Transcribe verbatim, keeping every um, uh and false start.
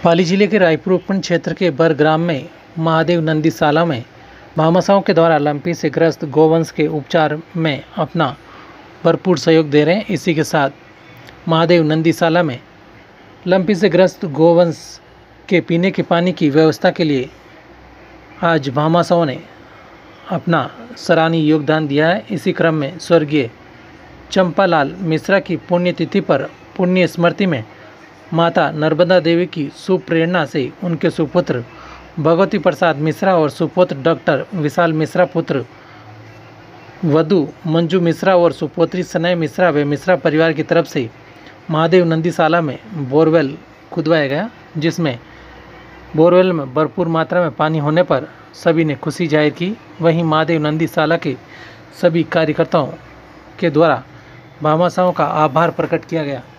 पाली जिले के रायपुर उपखंड क्षेत्र के बर ग्राम में महादेव नंदीशाला में भामाशाहों के द्वारा लंपी से ग्रस्त गोवंश के उपचार में अपना भरपूर सहयोग दे रहे हैं। इसी के साथ महादेव नंदीशाला में लंपी से ग्रस्त गोवंश के पीने के पानी की व्यवस्था के लिए आज भामाशाहों ने अपना सराहनीय योगदान दिया है। इसी क्रम में स्वर्गीय चंपालाल मिश्रा की पुण्यतिथि पर पुण्य स्मृति में माता नर्मदा देवी की शुभ प्रेरणा से उनके सुपुत्र भगवती प्रसाद मिश्रा और सुपुत्र डॉक्टर विशाल मिश्रा, पुत्र वधु मंजू मिश्रा और सुपुत्री सनय मिश्रा व मिश्रा परिवार की तरफ से महादेव नंदीशाला में बोरवेल खुदवाया गया, जिसमें बोरवेल में भरपूर मात्रा में पानी होने पर सभी ने खुशी जाहिर की। वहीं महादेव नंदीशाला के सभी कार्यकर्ताओं के द्वारा भामाशाहों का आभार प्रकट किया गया।